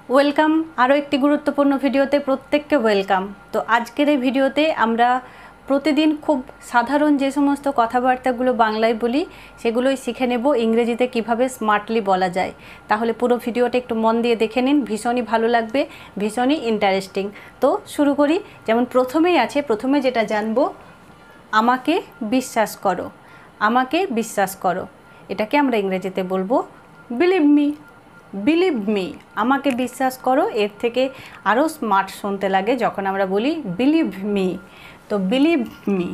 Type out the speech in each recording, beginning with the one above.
Welcome আরও একটি গুরুত্বপূর্ণ ভিডিওতে প্রত্যেককে ওয়েলকাম। তো আজকের এই ভিডিওতে আমরা প্রতিদিন খুব সাধারণ যে সমস্ত কথাবার্তাগুলো বাংলায় বলি সেগুলোই শিখে নেব ইংরেজিতে কিভাবে স্মার্টলি বলা যায়। তাহলে পুরো ভিডিওটা একটু মন দিয়ে দেখে নিন, ভীষণই ভালো লাগবে, ভীষণই ইন্টারেস্টিং। তো শুরু করি। যেমন প্রথমে যেটা জানবো, আমাকে বিশ্বাস করো। আমাকে বিশ্বাস করো, এটাকে আমরা ইংরেজিতে বলবো বিলিভ মি। বিলিভ মি, আমাকে বিশ্বাস করো। এর থেকে আরও স্মার্ট শুনতে লাগে যখন আমরা বলি বিলিভ মি। তো বিলিভ মি,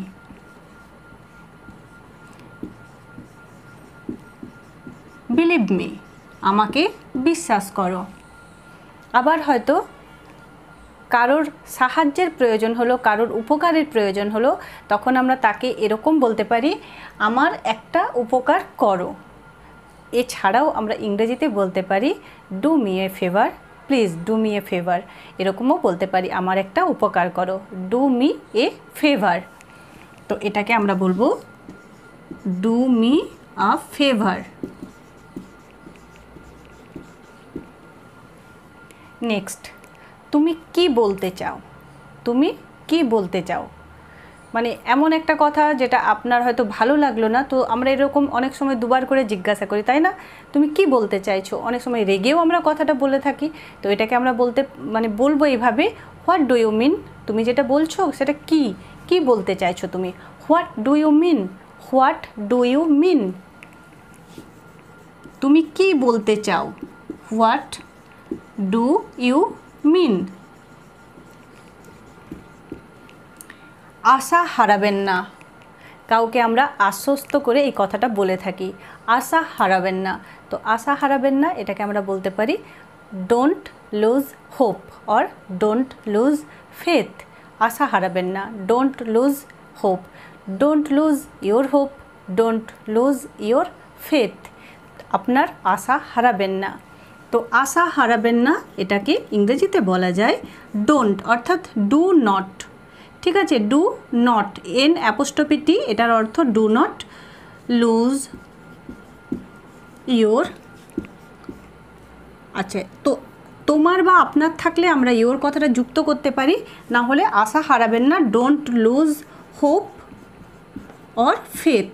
বিলিভ মি, আমাকে বিশ্বাস করো। আবার হয়তো কারোর সাহায্যের প্রয়োজন হলো, কারোর উপকারের প্রয়োজন হলো, তখন আমরা তাকে এরকম বলতে পারি, আমার একটা উপকার করো। এছাড়াও আমরা ইংরেজিতে বলতে পারি do me a favour, please do me a favour. এরকমও বলতে পারি, আমার একটা উপকার করো, ডু মি এ ফেভার। তো এটাকে আমরা বলবো do me a favour. Next, তুমি কি বলতে চাও? তুমি কি বলতে চাও মানে এমন একটা কথা যেটা আপনার হয়তো ভালো লাগলো না, তো আমরা এরকম অনেক সময় দুবার করে জিজ্ঞাসা করি, তাই না? তুমি কি বলতে চাইছো? অনেক সময় রেগেও আমরা কথাটা বলে থাকি। তো এটাকে আমরা বলবো এইভাবে, হোয়াট ডু ইউ মিন? তুমি যেটা বলছো সেটা কি বলতে চাইছো তুমি? What do you mean? What do you mean? তুমি কি বলতে চাও? What do you mean? আশা হারাবেন না। কাউকে আমরা আশ্বস্ত করে এই কথাটা বলে থাকি, আশা হারাবেন না। তো আশা হারাবেন না, এটাকে আমরা বলতে পারি don't lose hope or don't lose faith. আশা হারাবেন না, don't lose hope, don't lose your hope, don't lose your faith. আপনার আশা হারাবেন না। তো আশা হারাবেন না এটাকে ইংরেজিতে বলা যায় ডোন্ট, অর্থাৎ ডু নট। ঠিক আছে, do not, n apostrophe t, এটার অর্থ ডু নট লুজ ইয়োর। আচ্ছা, তো তোমার বা আপনার থাকলে আমরা ইয়োর কথাটা যুক্ত করতে পারি, না হলে আশা হারাবেন না, don't lose hope or faith.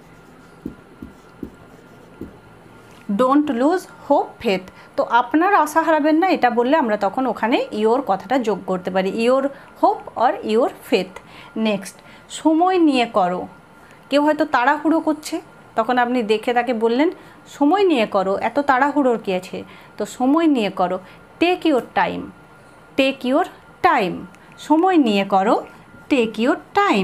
Don't lose hope faith. তো আপনার আশা হারাবেন না এটা বললে আমরা তখন ওখানে ইয়োর কথাটা যোগ করতে পারি, your hope or your faith. Next, সময় নিয়ে করো। কেউ হয়তো তাড়াহুড়ো করছে, তখন আপনি দেখে তাকে বললেন সময় নিয়ে করো, এত তাড়াহুড়োর কী আছে? তো সময় নিয়ে করো, take your time, take your time. সময় নিয়ে করো, take your time,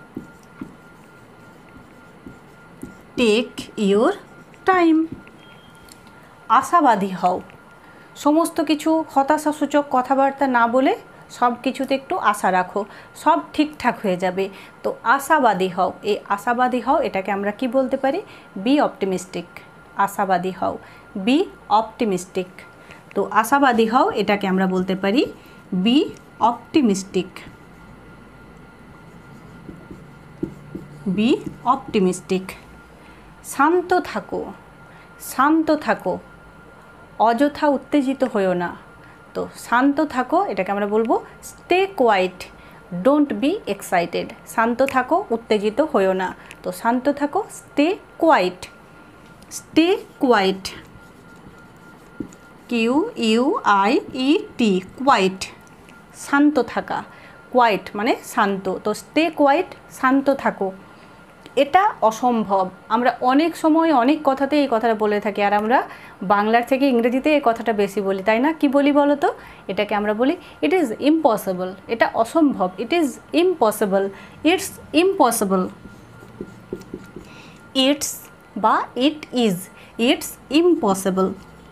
take your time. আশাবাদী হও। সমস্ত কিছু হতাশাসূচক কথাবার্তা না বলে সব কিছুতে একটু আশা রাখো, সব ঠিকঠাক হয়ে যাবে। তো আশাবাদী হও, এই আশাবাদী হও এটাকে আমরা কি বলতে পারি? Be optimistic. আশাবাদী হও, বি অপটিমিস্টিক। তো আশাবাদী হও এটাকে আমরা বলতে পারি বি অপটিমিস্টিক, বি অপটিমিস্টিক। শান্ত থাকো, শান্ত থাকো, অযথা উত্তেজিত হয়েও না। তো শান্ত থাকো এটাকে আমরা বলবো stay quiet, don't be excited. শান্ত থাকো, উত্তেজিত হয়েও না। তো শান্ত থাকো, stay quiet, stay quiet, Q U I E T, quiet, শান্ত থাকা। কোয়াইট মানে শান্ত, তো স্টে কোয়াইট, শান্ত থাকো। এটা অসম্ভব। আমরা অনেক সময় অনেক কথাতে এই কথাটা বলে থাকি, আর আমরা বাংলার থেকে ইংরেজিতে এই কথাটা বেশি বলি, তাই না? কি বলি বলো তো? এটাকে আমরা বলি ইট ইজ ইম্পসিবল, এটা অসম্ভব, it is impossible, it's impossible. It's বা ইট ইজ, ইটস ইম্পসিবল।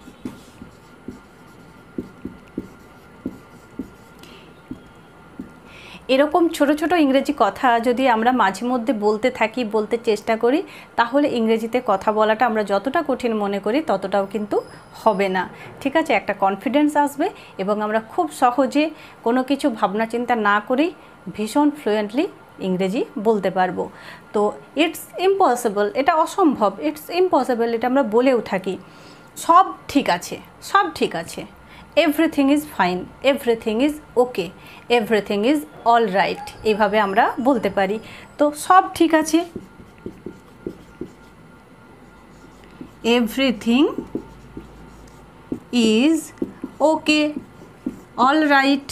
এরকম ছোট ছোট ইংরেজি কথা যদি আমরা মাঝে মধ্যে বলতে থাকি, বলতে চেষ্টা করি, তাহলে ইংরেজিতে কথা বলাটা আমরা যতটা কঠিন মনে করি ততটাও কিন্তু হবে না। ঠিক আছে, একটা কনফিডেন্স আসবে এবং আমরা খুব সহজে কোনো কিছু ভাবনা চিন্তা না করেই ভীষণ ফ্লুয়েন্টলি ইংরেজি বলতে পারবো। তো ইটস ইম্পসিবল, এটা অসম্ভব, ইটস ইম্পসিবল, এটা আমরা বলেও থাকি। সব ঠিক আছে, সব ঠিক আছে, everything is fine, everything is okay, everything is all right, এইভাবে আমরা বলতে পারি। তো সব ঠিক আছে, everything is okay, all right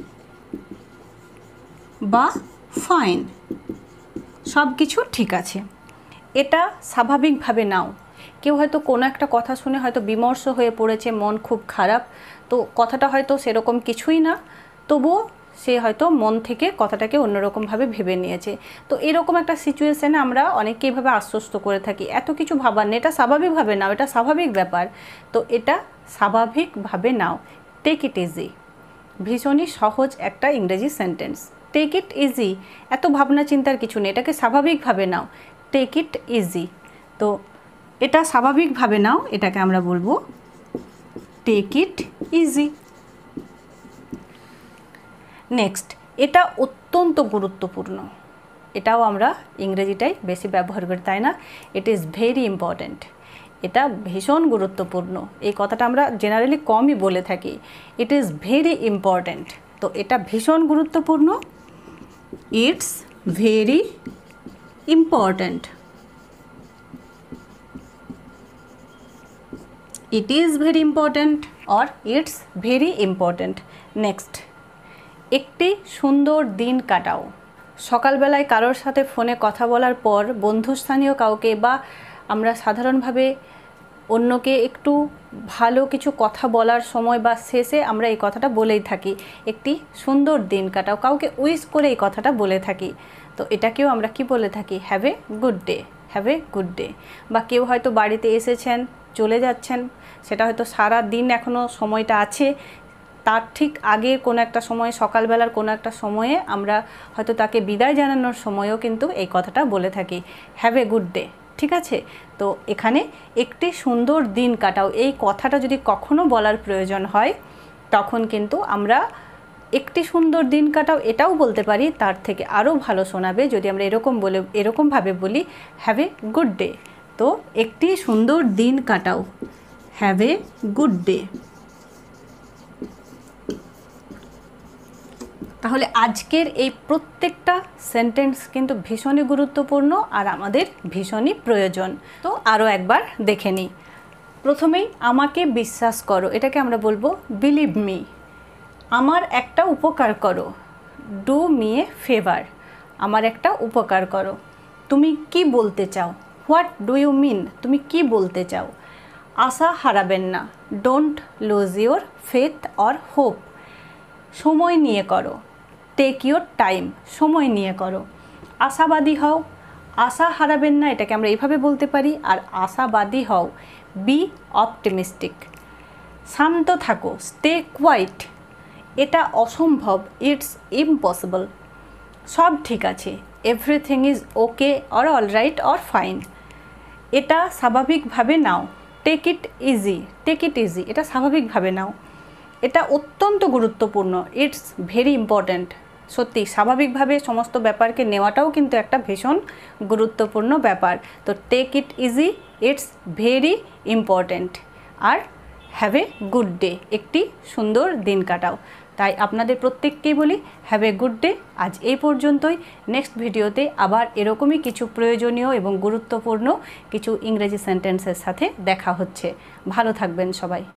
বা ফাইন, সব কিছু ঠিক আছে। এটা স্বাভাবিকভাবে নাও। কেউ হয়তো কোনো একটা কথা শুনে হয়তো বিমর্ষ হয়ে পড়েছে, মন খুব খারাপ, তো কথাটা হয়তো সেরকম কিছুই না, তবুও সে হয়তো মন থেকে কথাটাকে অন্যরকমভাবে ভেবে নিয়েছে। তো এরকম একটা সিচুয়েশানে আমরা অনেকে এইভাবে আশ্বস্ত করে থাকি, এত কিছু ভাবার নেই, এটা স্বাভাবিকভাবে নাও, এটা স্বাভাবিক ব্যাপার। তো এটা স্বাভাবিকভাবে নাও, টেক ইট ইজি, ভীষণই সহজ একটা ইংরেজি সেন্টেন্স। টেক ইট ইজি, এত ভাবনা চিন্তার কিছু নেই, এটাকে স্বাভাবিকভাবে নাও, টেক ইট ইজি। তো এটা স্বাভাবিকভাবে নাও, এটাকে আমরা বলবো টেক ইট ইজি। নেক্সট, এটা অত্যন্ত গুরুত্বপূর্ণ, এটাও আমরা ইংরেজিটাই বেশি ব্যবহার করি, তাই না? ইট ইজ ভেরি ইম্পর্ট্যান্ট, এটা ভীষণ গুরুত্বপূর্ণ। এই কথাটা আমরা জেনারেলি কমই বলে থাকি, ইট ইজ ভেরি ইম্পর্ট্যান্ট। তো এটা ভীষণ গুরুত্বপূর্ণ, it's very important, it is very important or it's very important. Next, একটি সুন্দর দিন কাটাও। সকালবেলায় কারোর সাথে ফোনে কথা বলার পর বন্ধুস্থানীয় কাউকে বা আমরা সাধারণভাবে অন্যকে একটু ভালো কিছু কথা বলার সময় বা শেষে আমরা এই কথাটা বলেই থাকি, একটি সুন্দর দিন কাটাও, কাউকে উইশ করে এই কথাটা বলে থাকি। তো এটাকেও আমরা কি বলে থাকি? Have a good day, have a good day. বা কেউ হয়তো বাড়িতে এসেছেন, চলে যাচ্ছেন, সেটা হয়তো সারা দিন এখনও সময়টা আছে, তার ঠিক আগে কোনো একটা সময়, সকালবেলার কোনো একটা সময়ে আমরা হয়তো তাকে বিদায় জানানোর সময়ও কিন্তু এই কথাটা বলে থাকি, হ্যাভ এ গুড ডে। ঠিক আছে? তো এখানে একটি সুন্দর দিন কাটাও, এই কথাটা যদি কখনো বলার প্রয়োজন হয় তখন কিন্তু আমরা একটি সুন্দর দিন কাটাও এটাও বলতে পারি, তার থেকে আরও ভালো শোনাবে যদি আমরা এরকমভাবে বলি হ্যাভ এ গুড ডে। তো একটি সুন্দর দিন কাটাও, হ্যাভ এ গুড ডে। তাহলে আজকের এই প্রত্যেকটা সেন্টেন্স কিন্তু ভীষণই গুরুত্বপূর্ণ আর আমাদের ভীষণই প্রয়োজন। তো আরও একবার দেখে নিই। প্রথমেই আমাকে বিশ্বাস করো, এটাকে আমরা বলবো বিলিভ মি। আমার একটা উপকার করো, ডু মি এ ফেভার, আমার একটা উপকার করো। তুমি কি বলতে চাও, হোয়াট ডু ইউ মিন, তুমি কি বলতে চাও। আশা হারাবেন না, don't lose your faith or hope. সময় নিয়ে করো, টেক ইউর টাইম, সময় নিয়ে করো। আশাবাদী হও, আশা হারাবেন না, এটাকে আমরা এইভাবে বলতে পারি। আর আশাবাদী হও, বি অপটিমিস্টিক। শান্ত থাকো, স্টে কোয়াইট, এটা অসম্ভব, ইটস ইম্পসিবল। সব ঠিক আছে, everything is okay or all right or fine, এটা স্বাভাবিকভাবে নাও। Take it easy, take it easy, এটা স্বাভাবিকভাবে নাও। এটা অত্যন্ত গুরুত্বপূর্ণ, ইটস ভেরি ইম্পর্ট্যান্ট। সত্যি স্বাভাবিকভাবে সমস্ত ব্যাপারকে নেওয়াটাও কিন্তু একটা ভীষণ গুরুত্বপূর্ণ ব্যাপার। তো take it easy, it's very important. আর হ্যাভ এ গুড ডে, একটি সুন্দর দিন কাটাও। তাই আপনাদের প্রত্যেককেই বলি হ্যাভ এ গুড ডে। আজ এই পর্যন্তই। নেক্সট ভিডিওতে আবার এরকমই কিছু প্রয়োজনীয় এবং গুরুত্বপূর্ণ কিছু ইংরেজি সেন্টেন্সের সাথে দেখা হচ্ছে। ভালো থাকবেন সবাই।